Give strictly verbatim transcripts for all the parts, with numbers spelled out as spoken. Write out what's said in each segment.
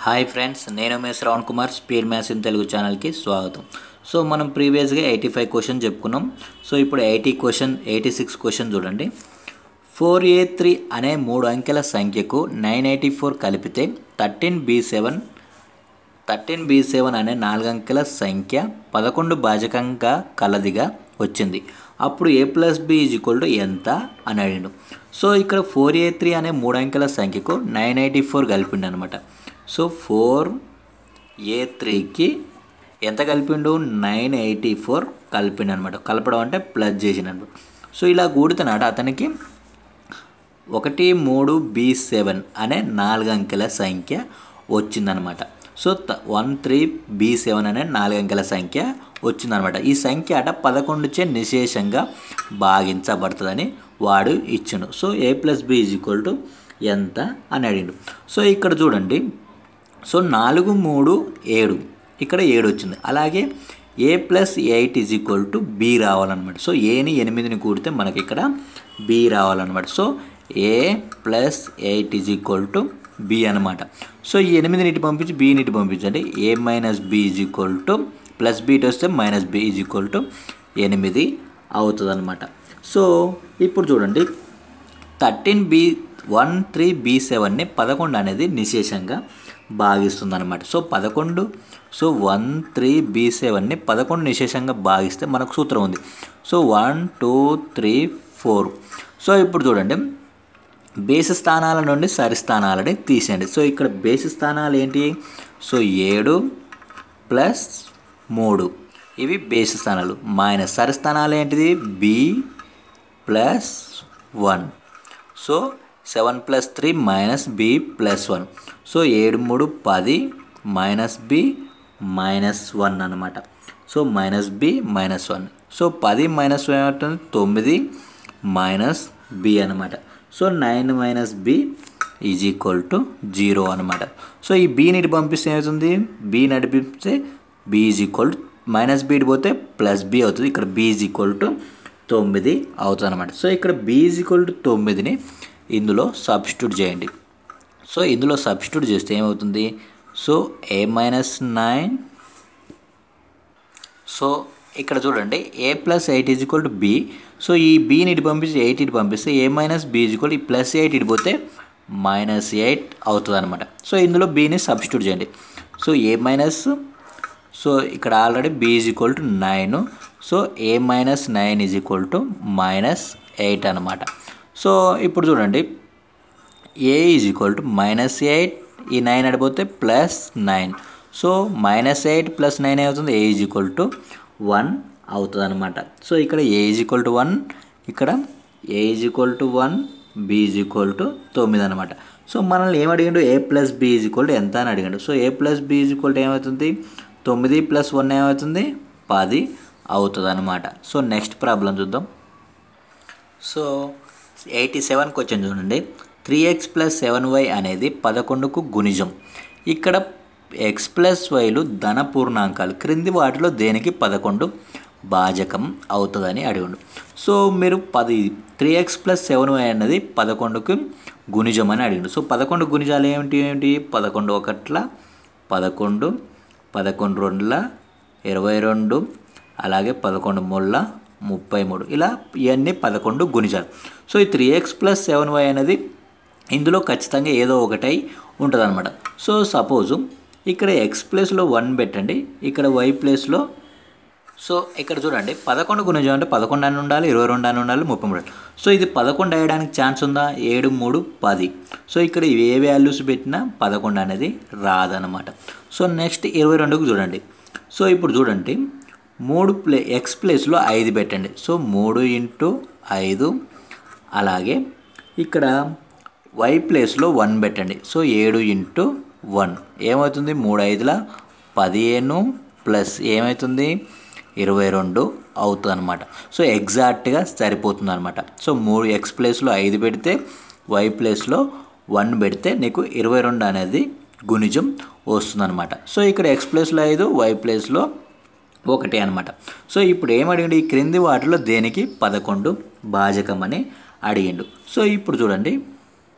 Hi friends, నేను మీ Shravan Kumar speed maths in Telugu ఛానల్కి స్వాగతం. సో మనం ప్రీవియస్గా ఎయిటీ ఫైవ్ క్వశ్చన్ చెప్పుకున్నాం. సో ఇప్పుడు eighty question eighty six question చూడండి. ఫోర్ ఏ త్రీ అనే మూడు అంకెల సంఖ్యకు నైన్ ఎయిటీ ఫోర్ కలిపితే thirteen B seven thirteen B seven అనే నాలుగు అంకెల సంఖ్య పదకొండు భాజకంగా కలదిగా వచ్చింది. అప్పుడు A plus B is equal to ఎంత అని అడిగిండు. సో ఇక్కడ ఫోర్ ఏ త్రీ అనే మూడు అంకెల సంఖ్యకు నైన్ ఎయిటీ ఫోర్ కలిపిండు అనమాట. సో ఫోర్ ఏ త్రీకి ఎంత కలిపిండు? నైన్ ఎయిటీ ఫోర్ కలిపిండు అనమాట. కలపడం అంటే ప్లస్ చేసినట్టు. సో ఇలా కూడుతున్నాడు అతనికి ఒకటి మూడు బీ సెవెన్ అనే నాలుగు అంకెల సంఖ్య వచ్చిందనమాట. So one three B seven అనే నాలుగు అంకెల సంఖ్య వచ్చిందనమాట. ఈ సంఖ్య అట పదకొండుచే నిశేషంగా భాగించబడుతుందని వాడు ఇచ్చిండు. So A plus B is equal to ఎంత అని అడిగిండు. సో ఇక్కడ చూడండి, సో నాలుగు మూడు ఏడు, ఇక్కడ ఏడు వచ్చింది. అలాగే A plus eight is equal to B రావాలన్నమాట. సో ఏని ఎనిమిదిని కూడితే మనకి ఇక్కడ బి రావాలన్నమాట. So A plus eight is equal to B అనమాట. సో ఈ ఎనిమిదిని ఇటు పంపించి బిని ఇటు పంపించండి. A minus B is equal to plus B ఇటు వస్తే minus B is equal to ఎనిమిది అవుతుంది అనమాట. సో ఇప్పుడు చూడండి, thirteen B one three B సెవెన్ని పదకొండు అనేది నిశేషంగా భాగిస్తుంది అనమాట. సో పదకొండు సో వన్ త్రీ బీ సెవెన్ని పదకొండు నిశేషంగా భాగిస్తే మనకు సూత్రం ఉంది. So one two three four. So ఇప్పుడు చూడండి, బేసి స్థానాల నుండి సరి స్థానాలని తీసేయండి. సో ఇక్కడ బేసి స్థానాలు ఏంటి? సో ఏడు ప్లస్ మూడు, ఇవి బేసి స్థానాలు. మైనస్ సరి స్థానాలు ఏంటిది? B plus one. So seven plus three minus B plus one. So ఏడు మూడు పది మైనస్ బి మైనస్ వన్ అనమాట. So minus B minus one. So పది మైనస్ వన్ ఏమవుతుంది? తొమ్మిది మైనస్ బి అనమాట. So nine minus B is equal to zero అనమాట. So ఈ బీని ఇటు పంపిస్తే ఏమవుతుంది? బి నడిపిస్తే B is equal to minus B ఇటు పోతే ప్లస్ బి అవుతుంది. ఇక్కడ బి ఈజ్ ఈక్వల్ టు తొమ్మిది అవుతుంది అనమాట. సో ఇక్కడ బి ఈజ్ ఈక్వల్ టు తొమ్మిదిని ఇందులో సబ్స్టిట్యూట్ చేయండి. సో ఇందులో సబ్స్టిట్యూట్ చేస్తే ఏమవుతుంది? So A minus nine. So ఇక్కడ చూడండి, A plus eight is equal to B. So ఈ బీని ఇటు పంపిస్తే ఎయిట్ ఇటు పంపిస్తే A minus B is equal ఈ ప్లస్ ఎయిట్ ఇటు పోతే మైనస్ ఎయిట్ అవుతుంది అనమాట. సో ఇందులో బీని సబ్స్టిట్యూట్ చేయండి. సో ఏ మైనస్, సో ఇక్కడ already B is equal to nine. So A minus nine is equal to minus eight అనమాట. సో ఇప్పుడు చూడండి, A is equal to minus eight, ఈ నైన్ అడిపోతే plus nine. So minus eight plus nine అవుతుంది. A is equal to one అవుతుంది అనమాట. So ఇక్కడ A is equal to one, ఇక్కడ A is equal to one, B is equal to తొమ్మిది అనమాట. So మనల్ని ఏం అడిగిండు? A plus B is equal to ఎంత అని అడిగాడు. So A plus B is equal to ఏమవుతుంది? తొమ్మిది ప్లస్ వన్ ఏమవుతుంది? పది అవుతుంది అనమాట. సో నెక్స్ట్ ప్రాబ్లం చూద్దాం. సో ఎయిటీ సెవెన్ క్వశ్చన్ చూడండి. Three X plus seven Y అనేది పదకొండుకు గుణిజం. ఇక్కడ ఎక్స్ ప్లస్ వైలు ధన పూర్ణాంకాలు. క్రింది వాటిలో దేనికి పదకొండు భాజకం అవుతుందని అడిగాడు. సో మీరు పది three X plus seven Y అన్నది పదకొండుకు గుణిజం అని అడిగాడు. సో పదకొండు గుణిజాలు ఏమిటి ఏమిటి పదకొండు ఒకట్ల పదకొండు, పదకొండు రెండుల ఇరవై రెండు, అలాగే పదకొండు మూడుల ముప్పై మూడు, ఇలా ఇవన్నీ పదకొండు గుణిజాలు. సో ఈ three X plus seven Y అనేది ఇందులో ఖచ్చితంగా ఏదో ఒకటై ఉంటుంది అనమాట. సో సపోజు ఇక్కడ ఎక్స్ ప్లేస్లో వన్ పెట్టండి, ఇక్కడ వై ప్లేస్లో. సో ఇక్కడ చూడండి, పదకొండు గుణిజం అంటే పదకొండు అని ఉండాలి, ఇరవై రెండు అని ఉండాలి, ముప్పై మూడు. సో ఇది పదకొండు అయ్యడానికి ఛాన్స్ ఉందా? ఏడు మూడు పది. సో ఇక్కడ ఏ వాల్యూస్ పెట్టినా పదకొండు అనేది రాదనమాట. సో నెక్స్ట్ ఇరవై రెండుకు చూడండి. సో ఇప్పుడు చూడండి, మూడు ప్లే ఎక్స్ ప్లేస్లో ఐదు పెట్టండి. సో మూడు ఇంటూ ఐదు. అలాగే ఇక్కడ వై ప్లేస్లో వన్ పెట్టండి. సో ఏడు ఇంటూ వన్ ఏమవుతుంది? మూడు ఐదుల పదిహేను ప్లస్ ఏమవుతుంది? ఇరవై రెండు అవుతుంది అనమాట. సో ఎగ్జాక్ట్గా సరిపోతుంది అనమాట. సో మూడు ఎక్స్ ప్లేస్లో ఐదు పెడితే వై ప్లేస్లో వన్ పెడితే నీకు ఇరవై రెండు అనేది గుణిజం వస్తుంది అనమాట. సో ఇక్కడ ఎక్స్ ప్లేస్లో ఐదు, వై ప్లేస్లో ఒకటి అనమాట. సో ఇప్పుడు ఏమడిగిండు? ఈ క్రింది వాటిలో దేనికి పదకొండు భాజకం అని అడిగిండు. సో ఇప్పుడు చూడండి,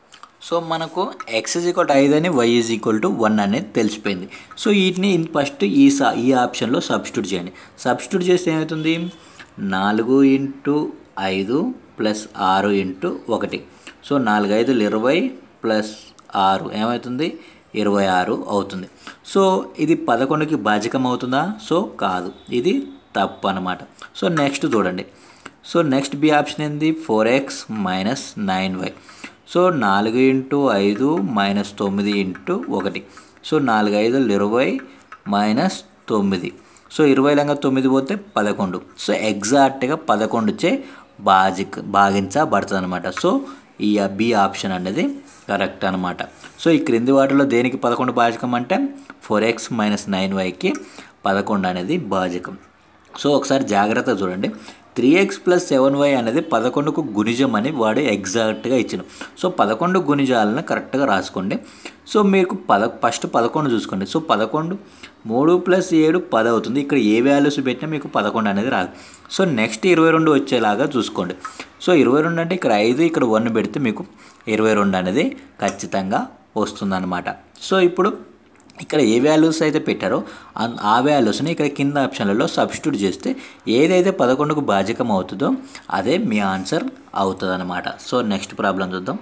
సో మనకు ఎక్స్ ఈజ్ ఈక్వల్ టు ఐదు అని Y is equal to one అనేది తెలిసిపోయింది. సో వీటిని ఫస్ట్ ఈ సా ఈ ఆప్షన్లో సబ్స్టిట్యూట్ చేయండి. సబ్స్టిట్యూట్ చేస్తే ఏమవుతుంది, నాలుగు ఇంటూ ఐదు ప్లస్ ఆరు ఇంటూ ఒకటి. సో నాలుగు ఐదులు ఇరవై ప్లస్ ఆరు ఏమవుతుంది, ఇరవై ఆరు అవుతుంది. సో ఇది పదకొండుకి భాజకం అవుతుందా, సో కాదు, ఇది తప్పు అనమాట. సో నెక్స్ట్ చూడండి. సో నెక్స్ట్ బి ఆప్షన్ ఏంది, four X minus nine Y. So నాలుగు ఇంటూ ఐదు మైనస్ తొమ్మిది ఇంటూ ఒకటి. సో నాలుగు ఐదులు ఇరవై మైనస్ తొమ్మిది. సో ఇరవై లంగా తొమ్మిది పోతే పదకొండు. సో ఎగ్జాక్ట్గా పదకొండుచే భాజిక భాగించబడుతుంది అనమాట. సో ఈ బి ఆప్షన్ అనేది కరెక్ట్ అనమాట. సో ఈ క్రింది వాటిలో దేనికి పదకొండు భాజకం అంటే ఫోర్ ఎక్స్ మైనస్ నైన్ వైకి పదకొండు అనేది భాజకం. సో ఒకసారి జాగ్రత్తగా చూడండి. Three X plus seven Y అనేది పదకొండుకు గుణిజం అని వాడు ఎగ్జాక్ట్గా ఇచ్చిన. సో పదకొండు గుణిజాలను కరెక్ట్గా రాసుకోండి. సో మీకు పద ఫస్ట్ పదకొండు చూసుకోండి. సో పదకొండు మూడు ప్లస్ ఏడు పది అవుతుంది. ఇక్కడ ఏ వాల్యూస్ పెట్టినా మీకు పదకొండు అనేది రాదు. సో నెక్స్ట్ ఇరవై రెండు వచ్చేలాగా చూసుకోండి. సో ఇరవై రెండు అంటే ఇక్కడ ఐదు ఇక్కడ వన్ పెడితే మీకు ఇరవై రెండు అనేది ఖచ్చితంగా వస్తుందన్నమాట. సో ఇప్పుడు ఇక్కడ ఏ వాల్యూస్ అయితే పెట్టారో ఆ వాల్యూస్ని ఇక్కడ కింద ఆప్షన్లలో సబ్స్టిట్యూట్ చేస్తే ఏదైతే పదకొండుకు భాజకం అవుతుందో అదే మీ ఆన్సర్ అవుతుంది అనమాట. సో నెక్స్ట్ ప్రాబ్లం చూద్దాం.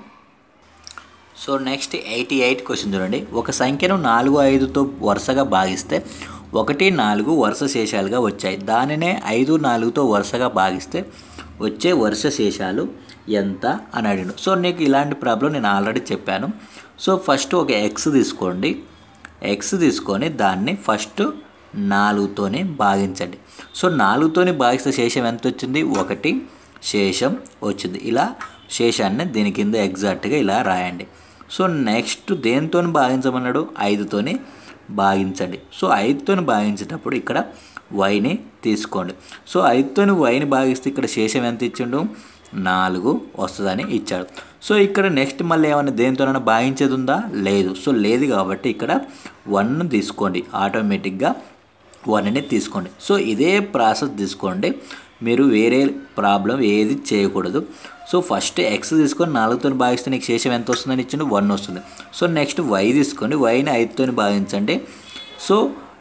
So next eighty eight question చూడండి. ఒక సంఖ్యను నాలుగు ఐదుతో వరుసగా భాగిస్తే ఒకటి నాలుగు వరుస శేషాలుగా వచ్చాయి. దానినే ఐదు నాలుగుతో వరుసగా భాగిస్తే వచ్చే వరుస శేషాలు ఎంత అని అడిగాను. సో నీకు ఇలాంటి ప్రాబ్లం నేను ఆల్రెడీ చెప్పాను. సో ఫస్ట్ ఒక ఎక్స్ తీసుకోండి. ఎక్స్ తీసుకొని దాన్ని ఫస్ట్ నాలుగుతోని భాగించండి. సో నాలుగుతోని భాగిస్తే శేషం ఎంత వచ్చింది, ఒకటి శేషం వచ్చింది. ఇలా శేషాన్ని దీని కింద ఎగ్జాక్ట్గా ఇలా రాయండి. సో నెక్స్ట్ దేనితో భాగించమన్నాడు, ఐదుతోని భాగించండి. సో ఐదుతోని భాగించేటప్పుడు ఇక్కడ వైని తీసుకోండి. సో ఐదుతోని వైని భాగిస్తే ఇక్కడ శేషం ఎంత ఇచ్చిండు, నాలుగు వస్తుందని ఇచ్చాడు. సో ఇక్కడ నెక్స్ట్ మళ్ళీ ఏమైనా దేనితోనైనా భాగించేది ఉందా, లేదు. సో లేదు కాబట్టి ఇక్కడ వన్ తీసుకోండి, ఆటోమేటిక్గా వన్ని తీసుకోండి. సో ఇదే ప్రాసెస్ తీసుకోండి, మీరు వేరే ప్రాబ్లం ఏది చేయకూడదు. సో ఫస్ట్ ఎక్స్ తీసుకొని నాలుగుతో భాగిస్తే నీకు శేషం ఎంత వస్తుందని ఇచ్చిండు, వన్ వస్తుంది. సో నెక్స్ట్ వై తీసుకోండి, వైని ఐదుతో భాగించండి. సో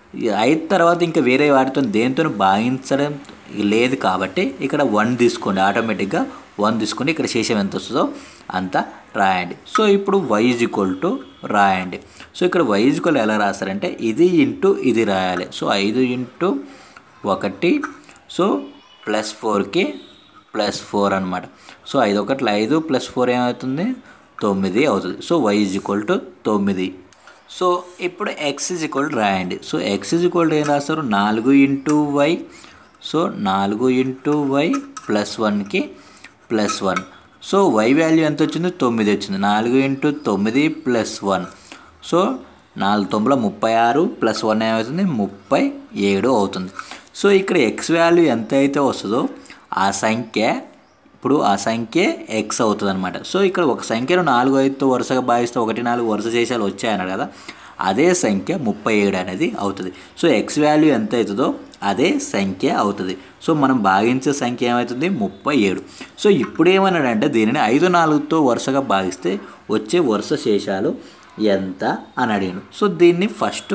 ఐదు తర్వాత ఇంకా వేరే వాటితో దేనితో భాగించడం లేదు కాబట్టి ఇక్కడ వన్ తీసుకోండి, ఆటోమేటిక్గా వన్ తీసుకొని ఇక్కడ శేషం ఎంత వస్తుందో అంత రాయండి. సో ఇప్పుడు వై ఈజ్ ఈక్వల్ టు రాయండి. సో ఇక్కడ వై ఈజ్ ఈక్వల్ ఎలా రాస్తారంటే ఇది ఇంటూ ఇది రాయాలి. సో ఐదు ఇంటూ ఒకటి, సో ప్లస్ ఫోర్కి ప్లస్ ఫోర్ అనమాట. సో ఐదు ఒకటి ఐదు ప్లస్ ఫోర్ ఏమవుతుంది, తొమ్మిది అవుతుంది. So why is equal to తొమ్మిది. సో ఇప్పుడు ఎక్స్ ఈజ్ ఈక్వల్ రాయండి. సో ఎక్స్ ఈజ్ ఈక్వల్ ఏం రాస్తారు, నాలుగు ఇంటూ వై. సో నాలుగు ఇంటూ వై ప్లస్ వన్కి plus one. So why value ఎంత వచ్చింది, తొమ్మిది వచ్చింది. నాలుగు ఇంటూ తొమ్మిది ప్లస్ వన్. సో నాలుగు తొమ్మిది ముప్పై ఆరు ప్లస్ వన్ ఏమవుతుంది, ముప్పై ఏడు అవుతుంది. సో ఇక్కడ ఎక్స్ వాల్యూ ఎంత అయితే వస్తుందో ఆ సంఖ్య ఇప్పుడు ఆ సంఖ్య ఎక్స్ అవుతుంది అనమాట. సో ఇక్కడ ఒక సంఖ్యను నాలుగు ఐదుతో వరుసగా భాగిస్తే ఒకటి నాలుగు వరుస శేషాలు వచ్చాయన్నారు కదా, అదే సంఖ్య ముప్పై ఏడు అనేది అవుతుంది. సో ఎక్స్ వాల్యూ ఎంత అవుతుందో అదే సంఖ్య అవుతుంది. సో మనం భాగించే సంఖ్య ఏమవుతుంది, ముప్పై ఏడు. సో ఇప్పుడు ఏమన్నాడంటే దీనిని ఐదు నాలుగుతో వరుసగా భాగిస్తే వచ్చే వరుస శేషాలు ఎంత అని అడిగాను. సో దీన్ని ఫస్ట్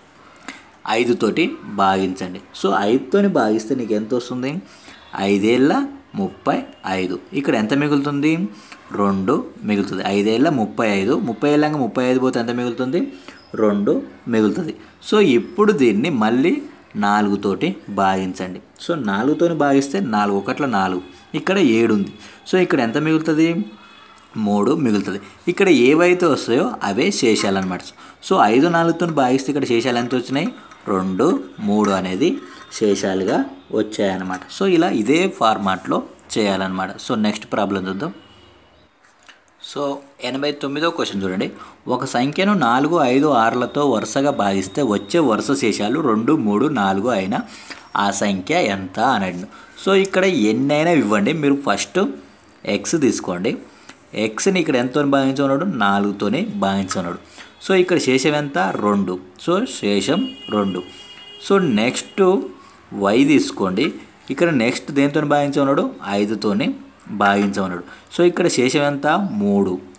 ఐదుతోటి భాగించండి. సో ఐదుతోని భాగిస్తే నీకు ఎంత వస్తుంది, ఐదేళ్ళ ముప్పై ఐదు. ఇక్కడ ఎంత మిగులుతుంది, రెండు మిగులుతుంది. ఐదేళ్ళ ముప్పై ఐదు, ముప్పై ఏళ్ళంగా ముప్పై ఐదు పోతే ఎంత మిగులుతుంది, రెండు మిగులుతుంది. సో ఇప్పుడు దీన్ని మళ్ళీ నాలుగుతోటి భాగించండి. సో నాలుగుతోని భాగిస్తే నాలుగు ఒకట్ల నాలుగు, ఇక్కడ ఏడు ఉంది. సో ఇక్కడ ఎంత మిగులుతుంది, మూడు మిగులుతుంది. ఇక్కడ ఏవైతే వస్తాయో అవే శేషాలు అనమాట. సో ఐదు నాలుగుతో భాగిస్తే ఇక్కడ శేషాలు ఎంత వచ్చినాయి, రెండు మూడు అనేది శేషాలుగా వచ్చాయన్నమాట. సో ఇలా ఇదే ఫార్మాట్లో చేయాలన్నమాట. సో నెక్స్ట్ ప్రాబ్లం చూద్దాం. సో ఎనభై తొమ్మిదో క్వశ్చన్ చూడండి. ఒక సంఖ్యను నాలుగు ఐదు ఆరులతో వరుసగా భాగిస్తే వచ్చే వరుస శేషాలు రెండు మూడు నాలుగు అయినా ఆ సంఖ్య ఎంత అనండి. సో ఇక్కడ ఎన్నైనా ఇవ్వండి, మీరు ఫస్ట్ ఎక్స్ తీసుకోండి. ఎక్స్ని ఇక్కడ ఎంతో భాగించున్నాడు, నాలుగుతోనే భాగించున్నాడు. సో ఇక్కడ శేషం ఎంత, రెండు. సో శేషం రెండు. సో నెక్స్ట్ వై తీసుకోండి. ఇక్కడ నెక్స్ట్ దేనితో భాగించున్నాడు, ఐదుతోనే భాగించమన్నాడు. సో ఇక్కడ శేషం ఎంత, మూడు.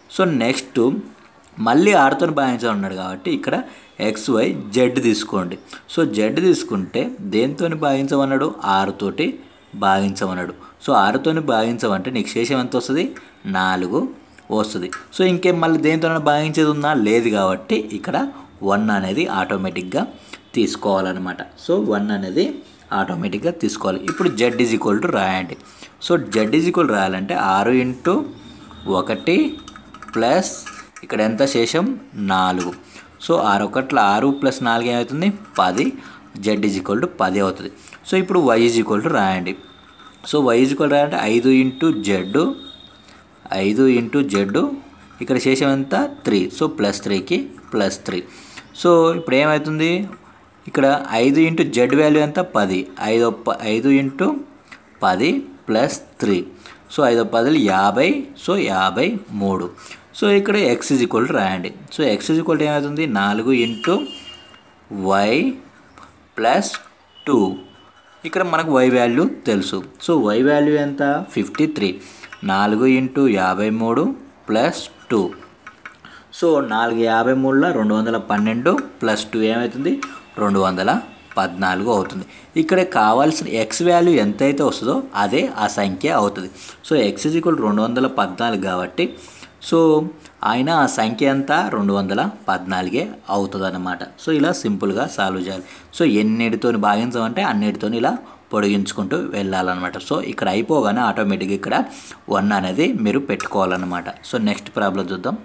సో నెక్స్ట్ మళ్ళీ ఆరుతో భాగించాలన్నాడు కాబట్టి ఇక్కడ ఎక్స్ వై జెడ్ తీసుకోండి. సో జెడ్ తీసుకుంటే దేంతో భాగించమన్నాడు, ఆరుతోటి భాగించమన్నాడు. సో ఆరుతోని భాగించమంటే నీకు శేషం ఎంత వస్తుంది, నాలుగు వస్తుంది. సో ఇంకేం మళ్ళీ దేంతో భాగించేది ఉందా, లేదు కాబట్టి ఇక్కడ వన్ అనేది ఆటోమేటిక్గా తీసుకోవాలన్నమాట. సో వన్ అనేది ఆటోమేటిక్గా తీసుకోవాలి. ఇప్పుడు జెడ్ ఈజ్ ఈక్వల్ టు రాయండి. సో జెడ్ ఈజ్ ఈక్వల్ రాయాలంటే ఆరు ఇంటూ ఒకటి ప్లస్ ఇక్కడ ఎంత శేషం నాలుగు. సో ఆరు ఒకట్ల ఆరు ప్లస్ నాలుగు ఏమవుతుంది, పది. జెడ్ ఈజ్ ఈక్వల్ టు పది అవుతుంది. సో ఇప్పుడు వై ఈజ్ ఈక్వల్ టు రాయండి. సో వై ఈజ్ ఈక్వల్ రాయంటే ఐదు ఇంటూ జెడ్, ఐదు ఇంటూ జెడ్ ఇక్కడ శేషం ఎంత త్రీ. సో ప్లస్ త్రీకి ప్లస్ త్రీ. సో ఇప్పుడు ఏమవుతుంది, ఇక్కడ ఐదు ఇంటూ జెడ్ వాల్యూ ఎంత పది. ఐదు ఐదు ఇంటూ పది ప్లస్ త్రీ. సో ఐదు పదులు యాభై. సో యాభై మూడు. సో ఇక్కడ ఎక్స్ ఈజ్ ఈక్వల్ టు రాయండి. So X is equal to ఏమవుతుంది, నాలుగు ఇంటూ వై ప్లస్ టూ. ఇక్కడ మనకు వై వాల్యూ తెలుసు. సో వై వాల్యూ ఎంత ఫిఫ్టీ త్రీ. నాలుగు ఇంటూ యాభై మూడు ప్లస్ టూ. సో నాలుగు యాభై మూడులో రెండు వందల పన్నెండు ప్లస్ టూ ఏమవుతుంది, రెండు వందల పద్నాలుగు అవుతుంది. ఇక్కడ కావాల్సిన ఎక్స్ వాల్యూ ఎంతైతే వస్తుందో అదే ఆ సంఖ్య అవుతుంది. సో ఎక్స్ ఈజ్ ఈక్వల్ రెండు వందల పద్నాలుగు కాబట్టి సో ఆయన ఆ సంఖ్య అంతా రెండు వందల పద్నాలుగే అవుతుంది అన్నమాట. సో ఇలా సింపుల్గా సాల్వ్ చేయాలి. సో ఎన్నిటితో భాగించమంటే అన్నిటితో ఇలా పొడిగించుకుంటూ వెళ్ళాలన్నమాట. సో ఇక్కడ అయిపోగానే ఆటోమేటిక్గా ఇక్కడ వన్ అనేది మీరు పెట్టుకోవాలన్నమాట. సో నెక్స్ట్ ప్రాబ్లం చూద్దాం.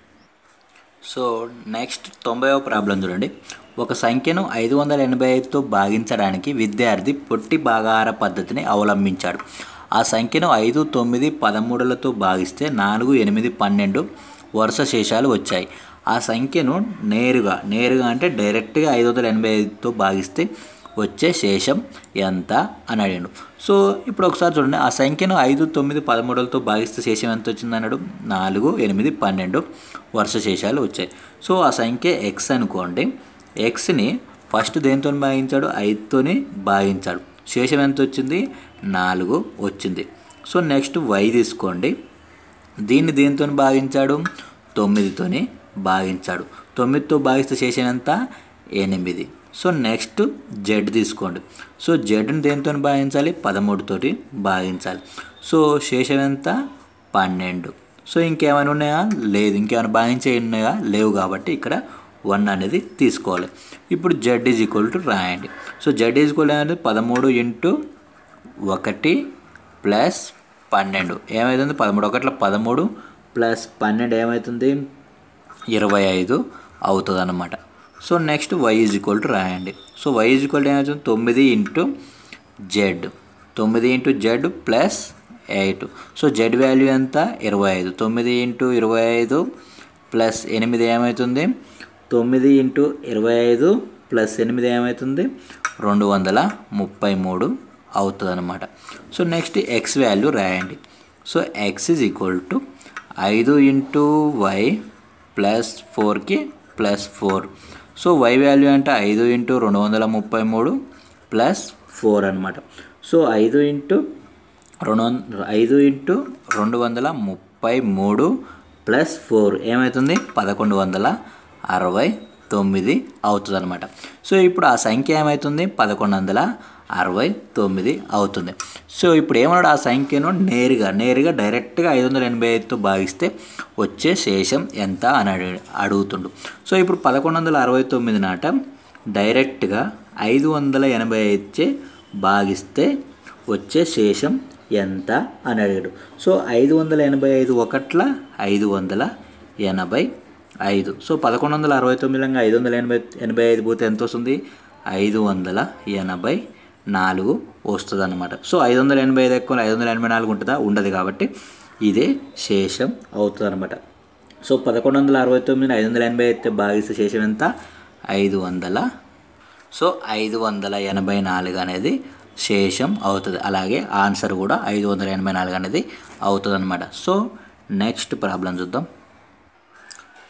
సో నెక్స్ట్ తొంభైవ ప్రాబ్లం చూడండి. ఒక సంఖ్యను ఐదు వందల ఎనభై ఐదుతో భాగించడానికి విద్యార్థి పొట్టి భాగాహార పద్ధతిని అవలంబించాడు. ఆ సంఖ్యను ఐదు తొమ్మిది పదమూడులతో భాగిస్తే నాలుగు ఎనిమిది పన్నెండు వరుస శేషాలు వచ్చాయి. ఆ సంఖ్యను నేరుగా నేరుగా అంటే డైరెక్ట్గా ఐదు వందల ఎనభై ఐదుతో భాగిస్తే వచ్చే శేషం ఎంత అని అడిగాడు. సో ఇప్పుడు ఒకసారి చూడండి, ఆ సంఖ్యను ఐదు తొమ్మిది పదమూడులతో భాగిస్తే శేషం ఎంత వచ్చింది అన్నాడు, నాలుగు ఎనిమిది పన్నెండు వరుస శేషాలు వచ్చాయి. సో ఆ సంఖ్య ఎక్స్ అనుకోండి. ఎక్స్ని ఫస్ట్ దేంతో భాగించాడు, ఐదుతోని భాగించాడు. శేషం ఎంత వచ్చింది, నాలుగు వచ్చింది. సో నెక్స్ట్ వై తీసుకోండి. దీన్ని దేంతో భాగించాడు, తొమ్మిదితోని భాగించాడు. తొమ్మిదితో భాగిస్తే శేషం ఎంత, ఎనిమిది. సో నెక్స్ట్ జెడ్ తీసుకోండి. సో జెడ్ని దేంతో భాగించాలి, పదమూడుతోటి భాగించాలి. సో శేషం ఎంత, పన్నెండు. సో ఇంకేమైనా ఉన్నాయా, లేదు. ఇంకేమైనా భాగించే ఉన్నాయా, లేవు. కాబట్టి ఇక్కడ వన్ అనేది తీసుకోవాలి. ఇప్పుడు జెడ్ ఈజ్ ఈక్వల్ టు రాయండి. సో జెడ్ ఈజ్ ఈక్వల్ అనేది పదమూడు ఇంటూ ఒకటి ప్లస్ పన్నెండు ఏమవుతుంది, పదమూడు ఒకట్ల పదమూడు ప్లస్ పన్నెండు ఏమవుతుంది, ఇరవై ఐదు అవుతుంది అన్నమాట. So next y is equal to రాయండి. So why is equal to ఏమవుతుంది, తొమ్మిది ఇంటూ జెడ్. తొమ్మిది into z plus eight. So z value ఎంత, ఇరవై ఐదు. తొమ్మిది ఇంటూ ఇరవై ఐదు ప్లస్ ఎనిమిది ఏమవుతుంది, తొమ్మిది ఇంటూ ఇరవై ఐదు ప్లస్ ఎనిమిది ఏమవుతుంది, రెండు వందల ముప్పై మూడు అవుతుంది అన్నమాట. సో నెక్స్ట్ ఎక్స్ వాల్యూ రాయండి. So X is equal to ఐదు ఇంటూ వై ప్లస్ ఫోర్కి plus four. So why value అంటే ఐదు ఇంటూ రెండు వందల ముప్పై మూడు ప్లస్ ఫోర్ అనమాట. సో ఐదు ఇంటూ రెండు ఐదు ఇంటూ రెండు వందల ముప్పై మూడు ప్లస్ ఫోర్ ఏమవుతుంది, పదకొండు వందల అరవై తొమ్మిది అవుతుంది అనమాట. సో ఇప్పుడు ఆ సంఖ్య ఏమవుతుంది, పదకొండు వందల అరవై తొమ్మిది అవుతుంది. సో ఇప్పుడు ఏమన్నాడు, ఆ సంఖ్యను నేరుగా నేరుగా డైరెక్ట్గా ఐదు వందల ఎనభై ఐదుతో భాగిస్తే వచ్చే శేషం ఎంత అని అడిగి అడుగుతుండు. సో ఇప్పుడు పదకొండు వందల అరవై తొమ్మిది నాట డైరెక్ట్గా ఐదు వందల ఎనభై ఐదుచే భాగిస్తే వచ్చే శేషం ఎంత అని అడిగాడు. సో ఐదు వందల ఎనభై ఐదు ఒకట్ల ఐదు వందల ఎనభై ఐదు. సో పదకొండు వందల అరవై తొమ్మిదిగా ఐదు వందల ఎనభై ఎనభై ఐదు పోతే ఎంత వస్తుంది, ఐదు వందల ఎనభై నాలుగు వస్తుంది అన్నమాట. సో ఐదు వందల ఎనభై ఐదు ఎక్కువ ఐదు వందల ఎనభై నాలుగు ఉంటుందా, ఉండదు. కాబట్టి ఇదే శేషం అవుతుంది అనమాట. సో పదకొండు వందల అరవై తొమ్మిదిని ఐదు వందల ఎనభై అయితే భాగిస్తే శేషం ఎంత, ఐదు వందల సో ఐదు వందల ఎనభై నాలుగు అనేది శేషం అవుతుంది. అలాగే ఆన్సర్ కూడా ఐదు వందల ఎనభై నాలుగు అనేది అవుతుంది అనమాట. సో నెక్స్ట్ ప్రాబ్లం చూద్దాం.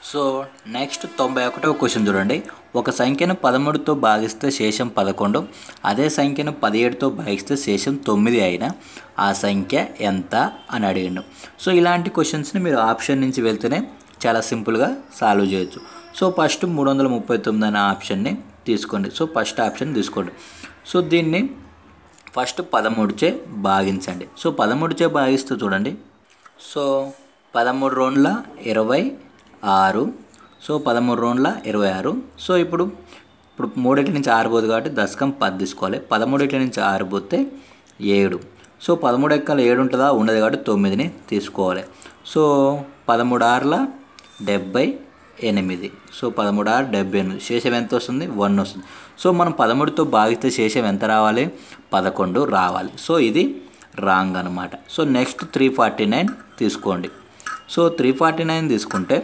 సో నెక్స్ట్ తొంభై ఒకటవ క్వశ్చన్ చూడండి. ఒక సంఖ్యను పదమూడుతో భాగిస్తే శేషం పదకొండు, అదే సంఖ్యను పదిహేడుతో భాగిస్తే శేషం తొమ్మిది అయినా ఆ సంఖ్య ఎంత అని అడిగిండు. సో ఇలాంటి క్వశ్చన్స్ని మీరు ఆప్షన్ నుంచి వెళ్తేనే చాలా సింపుల్గా సాల్వ్ చేయొచ్చు. సో ఫస్ట్ మూడు వందల ముప్పై తొమ్మిది అనే ఆప్షన్ని తీసుకోండి. సో ఫస్ట్ ఆప్షన్ తీసుకోండి. సో దీన్ని ఫస్ట్ పదమూడుచే భాగించండి. సో పదమూడుచే భాగిస్తే చూడండి. సో పదమూడు రెండ్ల ఇరవై ఆరు. సో పదమూడు రెండ్ల ఇరవై ఆరు. సో ఇప్పుడు ఇప్పుడు మూడిటి నుంచి ఆరు పోదు కాబట్టి దశకం పది తీసుకోవాలి. పదమూడిటి నుంచి ఆరు పోతే ఏడు. సో పదమూడు ఎక్కలు ఏడు ఉంటుందా? ఉండదు కాబట్టి తొమ్మిదిని తీసుకోవాలి. సో పదమూడు ఆరుల డెబ్బై ఎనిమిది. సో పదమూడు ఆరు డెబ్బై ఎనిమిది. శేషం ఎంత వస్తుంది? వన్ వస్తుంది. సో మనం పదమూడుతో భాగిస్తే శేషం ఎంత రావాలి? పదకొండు రావాలి. సో ఇది రాంగ్ అనమాట. So next three forty nine తీసుకోండి. సో త్రీ ఫార్టీ నైన్ తీసుకుంటే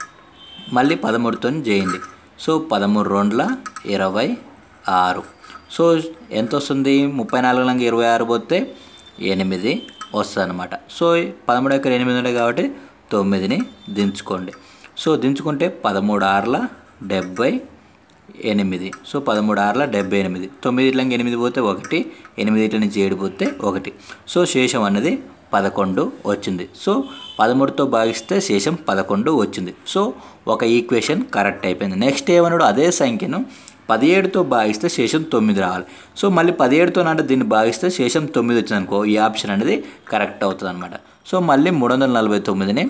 మళ్ళీ పదమూడుతో చేయండి. సో పదమూడు రెండ్ల ఇరవై ఆరు. సో ఎంత వస్తుంది? ముప్పై నాలుగు లంగా ఇరవై ఆరు పోతే ఎనిమిది వస్తుంది అనమాట. సో పదమూడు ఎక్కడ ఎనిమిది ఉండే కాబట్టి తొమ్మిదిని దించుకోండి. సో దించుకుంటే పదమూడు ఆరుల డెబ్బై ఎనిమిది. సో పదమూడు ఆరుల డెబ్బై ఎనిమిది. తొమ్మిది ఇట్లంగా ఎనిమిది పోతే ఒకటి, ఎనిమిది ఇట్ల నుంచి ఏడు పోతే ఒకటి. సో శేషం అన్నది పదకొండు వచ్చింది. సో పదమూడుతో భాగిస్తే శేషం పదకొండు వచ్చింది. సో ఒక ఈక్వేషన్ కరెక్ట్ అయిపోయింది. నెక్స్ట్ ఏమన్నాడు? అదే సంఖ్యను పదిహేడుతో భాగిస్తే శేషం తొమ్మిది రావాలి. సో మళ్ళీ పదిహేడుతో అంటే దీన్ని భాగిస్తే శేషం తొమ్మిది వచ్చింది అనుకో, ఈ ఆప్షన్ అనేది కరెక్ట్ అవుతుంది అనమాట. సో మళ్ళీ మూడు వందల నలభై తొమ్మిదిని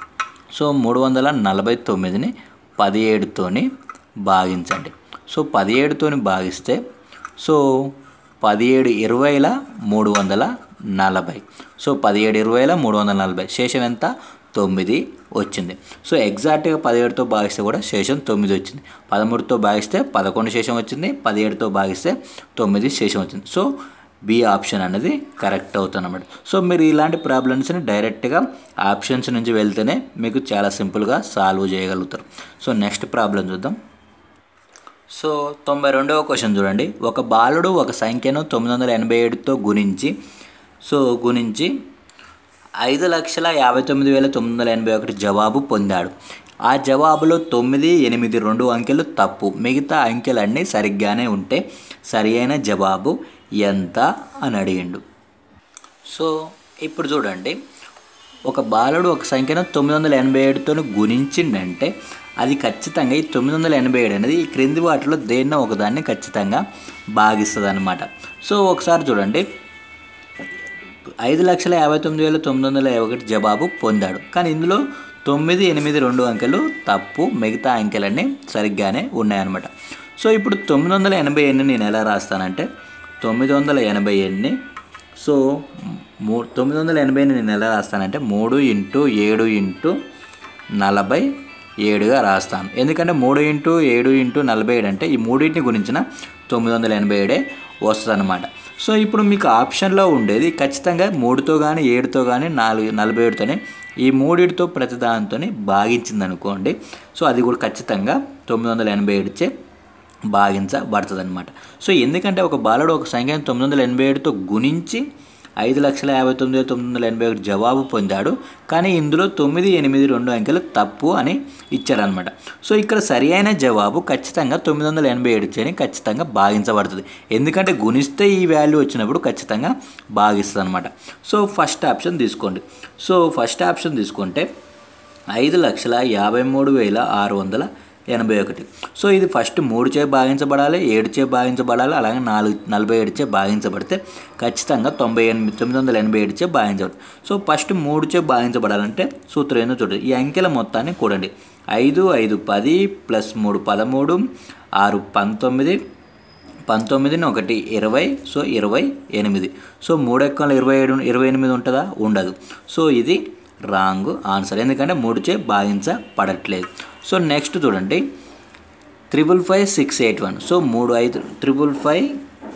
సో మూడు వందల నలభై తొమ్మిదిని పదిహేడుతోని భాగించండి. సో పదిహేడుతోని భాగిస్తే సో పదిహేడు ఇరవైల మూడు వందల నలభై. సో పదిహేడు ఇరవైల మూడు వందల నలభై. శేషం ఎంత? తొమ్మిది వచ్చింది. సో ఎగ్జాక్ట్గా పదిహేడుతో భాగిస్తే కూడా శేషం తొమ్మిది వచ్చింది. పదమూడుతో భాగిస్తే పదకొండు శేషం వచ్చింది. పదిహేడుతో భాగిస్తే తొమ్మిది శేషం వచ్చింది. సో బి ఆప్షన్ అనేది కరెక్ట్ అవుతుంది అన్నమాట. సో మీరు ఇలాంటి ప్రాబ్లమ్స్ని డైరెక్ట్గా ఆప్షన్స్ నుంచి వెళ్తేనే మీకు చాలా సింపుల్గా సాల్వ్ చేయగలుగుతారు. సో నెక్స్ట్ ప్రాబ్లం చూద్దాం. సో తొంభై రెండవ క్వశ్చన్ చూడండి. ఒక బాలుడు ఒక సంఖ్యను తొమ్మిది వందల ఎనభై ఏడుతో గుణించి సో గుణించి ఐదు లక్షల యాభై తొమ్మిది వేల తొమ్మిది వందల ఎనభై ఒకటి జవాబు పొందాడు. ఆ జవాబులో తొమ్మిది ఎనిమిది రెండు అంకెలు తప్పు, మిగతా అంకెలన్నీ సరిగ్గానే ఉంటే సరి అయిన జవాబు ఎంత అని అడిగిండు. సో ఇప్పుడు చూడండి, ఒక బాలుడు ఒక సంఖ్యను తొమ్మిది వందల ఎనభై ఏడుతో గుణించిండంటే అది ఖచ్చితంగా ఈ తొమ్మిది వందల ఎనభై ఏడు అనేది ఈ క్రింది వాటిలో దేన్నో ఒకదాన్ని ఖచ్చితంగా భాగిస్తుంది అనమాట. సో ఒకసారి చూడండి, ఐదు లక్షల యాభై తొమ్మిది వేల తొమ్మిది వందల ఒకటి జవాబు పొందాడు. కానీ ఇందులో తొమ్మిది ఎనిమిది రెండు అంకెలు తప్పు, మిగతా అంకెలన్నీ సరిగ్గానే ఉన్నాయన్నమాట. సో ఇప్పుడు తొమ్మిది వందల ఎనభై ఎన్ని నేను ఎలా రాస్తానంటే తొమ్మిది వందల ఎనభై ఎన్ని సో మూ తొమ్మిది వందల ఎనభై నేను ఎలా రాస్తానంటే మూడు ఇంటూ ఏడు ఇంటూ నలభై ఏడుగా రాస్తాను. ఎందుకంటే మూడు ఇంటూ ఏడు ఇంటూ నలభై ఏడు అంటే ఈ మూడింటిని గురించిన తొమ్మిది వందల ఎనభై ఏడే వస్తుంది అనమాట. సో ఇప్పుడు మీకు ఆప్షన్లో ఉండేది ఖచ్చితంగా మూడుతో కానీ ఏడుతో కానీ నాలుగు నలభై ఏడుతోనే ఈ మూడిటితో ప్రతి దానితో భాగించింది అనుకోండి. సో అది కూడా ఖచ్చితంగా తొమ్మిది వందల ఎనభై ఏడుచే భాగించబడుతుంది అనమాట. సో ఎందుకంటే ఒక బాలుడు ఒక సంఖ్యను తొమ్మిది వందల ఎనభై ఏడుతో గుణించి ఐదు లక్షల యాభై తొమ్మిది వేల తొమ్మిది వందల ఎనభై ఒకటి జవాబు పొందాడు. కానీ ఇందులో తొమ్మిది ఎనిమిది రెండు అంకెలు తప్పు అని ఇచ్చారనమాట. సో ఇక్కడ సరి అయిన జవాబు ఖచ్చితంగా తొమ్మిది వందల ఎనభై ఏడు చేయని ఖచ్చితంగా భాగించబడుతుంది. ఎందుకంటే గుణిస్తే ఈ వాల్యూ వచ్చినప్పుడు ఖచ్చితంగా భాగిస్తుంది అనమాట. సో ఫస్ట్ ఆప్షన్ తీసుకోండి. సో ఫస్ట్ ఆప్షన్ తీసుకుంటే ఐదు లక్షల యాభై మూడు వేల ఆరు వందల ఎనభై ఒకటి. సో ఇది ఫస్ట్ మూడు చే భాగించబడాలి, ఏడు చే భాగించబడాలి, అలాగే నాలుగు నలభై ఏడు చే భాగించబడితే ఖచ్చితంగా తొంభై ఎనిమిది తొమ్మిది వందల ఎనభై ఏడు చే భాగించబడుతుంది. సో ఫస్ట్ మూడు చే భాగించబడాలంటే సూత్రం ఏందో చూడండి. ఈ అంకెల మొత్తాన్ని కూడండి. ఐదు ఐదు పది ప్లస్ మూడు పదమూడు, ఆరు పంతొమ్మిది, పంతొమ్మిదిని ఒకటి ఇరవై, సో ఇరవై ఎనిమిది. సో మూడు ఎక్కలు ఇరవై ఏడు ఇరవై ఎనిమిది ఉంటుందా? ఉండదు. సో ఇది రాంగ్ ఆన్సర్, ఎందుకంటే మూడు చే భాగించబడట్లేదు. సో నెక్స్ట్ చూడండి, triple five six eight one. So మూడు ఐదు triple five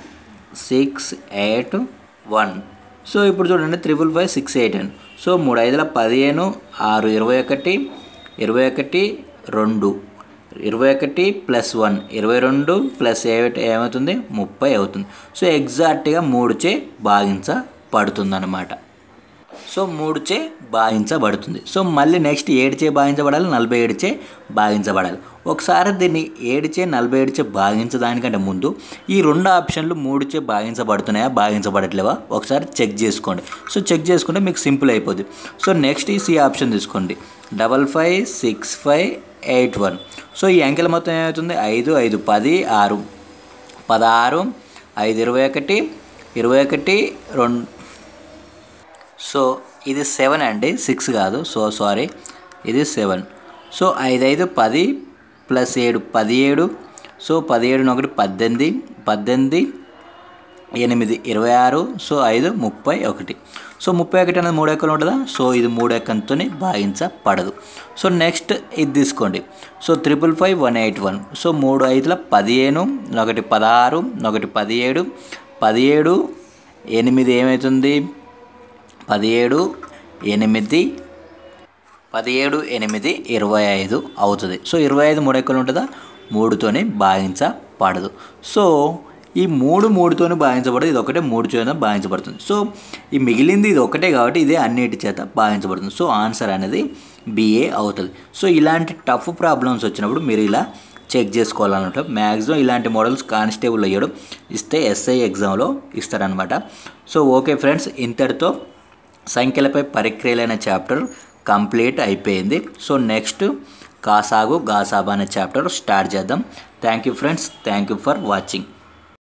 six eight one. So ఇప్పుడు చూడండి triple five six eight one. So మూడు ఐదుల పదిహేను, ఆరు ఇరవై ఒకటి, ఇరవై ఒకటి రెండు, ఇరవై ఒకటి ప్లస్ వన్ ఇరవై రెండు ప్లస్ ఏమిటి ఏమవుతుంది? ముప్పై అవుతుంది. సో ఎగ్జాక్ట్గా మూడు చే భాగించబడుతుంది అన్నమాట. సో మూడుచే భాగించబడుతుంది. సో మళ్ళీ నెక్స్ట్ ఏడుచే భాగించబడాలి, నలభై ఏడుచే భాగించబడాలి. ఒకసారి దీన్ని ఏడుచే నలభై ఏడుచే భాగించడానికంటే ముందు ఈ రెండు ఆప్షన్లు మూడుచే భాగించబడుతున్నాయా భాగించబడట్లేవా ఒకసారి చెక్ చేసుకోండి. సో చెక్ చేసుకుంటే మీకు సింపుల్ అయిపోద్ది. సో నెక్స్ట్ ఈ సి ఆప్షన్ తీసుకోండి, double five six five eight one. So ఈ అంకెల మొత్తం ఏమవుతుంది, ఐదు ఐదు పది ఆరు పదహారు ఐదు ఇరవై ఒకటి ఇరవై ఒకటి రెండు. సో ఇది సెవెన్ అండి, సిక్స్ కాదు. సో సారీ, ఇది సెవెన్. సో ఐదు ఐదు పది ప్లస్ ఏడు పదిహేడు. సో పదిహేడుని ఒకటి పద్దెనిమిది, పద్దెనిమిది ఎనిమిది ఇరవై ఆరు. సో ఐదు ముప్పై ఒకటి. సో ముప్పై ఒకటి అనేది మూడు ఎక్కలు ఉంటుందా, సో ఇది మూడు ఎక్కంతో భాగించబడదు. సో నెక్స్ట్ ఇది తీసుకోండి. So triple five one eight one. So మూడు ఐదుల పదిహేను, ఒకటి పదహారు, ఒకటి పదిహేడు, పదిహేడు ఎనిమిది ఏమవుతుంది, పదిహేడు ఎనిమిది పదిహేడు ఎనిమిది ఇరవై ఐదు అవుతుంది. సో ఇరవై ఐదు మూడు ఎక్కలు ఉంటుందా, మూడుతోనే భాగించబడదు. సో ఈ మూడు మూడుతోనే భాగించబడదు, ఇది ఒకటే మూడు చేత భాగించబడుతుంది. సో ఈ మిగిలింది ఇది ఒకటే కాబట్టి ఇదే అన్నిటి చేత భాగించబడుతుంది. సో ఆన్సర్ అనేది బిఏ అవుతుంది. సో ఇలాంటి టఫ్ ప్రాబ్లమ్స్ వచ్చినప్పుడు మీరు ఇలా చెక్ చేసుకోవాలన్నమాట. మ్యాక్సిమం ఇలాంటి మోడల్స్ కానిస్టేబుల్ అయ్యాడు ఇస్తే ఎస్ఐ ఎగ్జామ్లో ఇస్తారనమాట. సో ఓకే ఫ్రెండ్స్, ఇంతటితో సంఖ్యలపై పరిక్రియలైన చాప్టర్ కంప్లీట్ అయిపోయింది. సో నెక్స్ట్ కాసాగు గాసాబా అనే చాప్టర్ స్టార్ట్ చేద్దాం. Thank you friends, thank you for watching.